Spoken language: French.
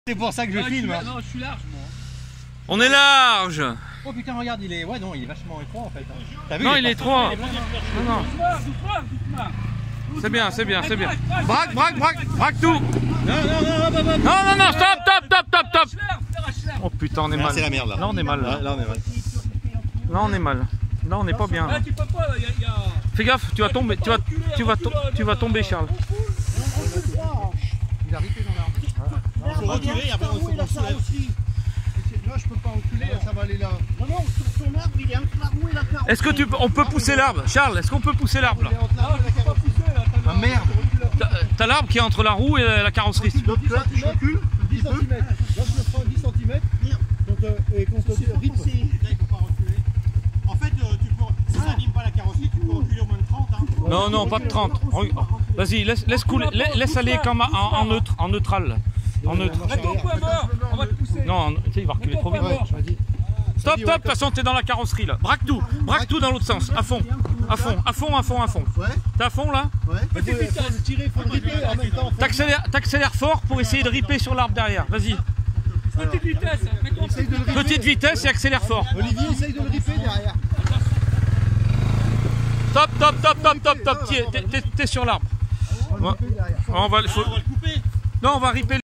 C'est pour ça que je filme. Non, je suis large, moi. On est large. Oh putain, regarde, il est. Ouais, non, il est vachement étroit en fait. T'as vu? Non, il est étroit. Non. C'est bien, c'est bien, c'est bien. Braque, braque, braque, braque tout. Non, stop, stop. Oh putain, on est mal. C'est la merde là. Là, on est mal. Là, on est mal. Là, on est mal. Là, on n'est pas bien. Fais gaffe, tu vas tomber. Tu vas tomber, Charles. Il a ripé dans l'arbre. Il faut reculer, après on se soulève. Là, je peux pas reculer, ça va aller là. Non, non, sur ton arbre, il est entre la roue et la carotte. Est-ce que on peut pousser l'arbre? Charles, est-ce qu'on peut pousser l'arbre là? Ah merde! T'as l'arbre qui est entre la roue et la carrosserie. Donc là, je recule 10 cm. Là, je le prends 10 cm. Donc, et qu'on se rip. Il faut pas reculer. En fait, si ça n'anime pas la carrosserie, tu peux reculer au moins de 30. Hein. Non, pas de 30. Vas-y, laisse couler, laisse aller comme en neutre, en neutral. En neutre. On va te pousser. Non, tu sais, il va reculer trop vite. Stop, de toute façon, t'es dans la carrosserie là. Braque tout dans l'autre sens, à fond. À fond. Ouais. T'es à fond là? Ouais. Petite vitesse. Faut le ripper en même temps. T'accélères fort pour essayer de ripper sur l'arbre derrière. Vas-y. Petite vitesse. Petite vitesse et accélère fort. Olivier, essaye de le ripper derrière. Stop. T'es sur l'arbre. On va le couper. Non, on va ripper.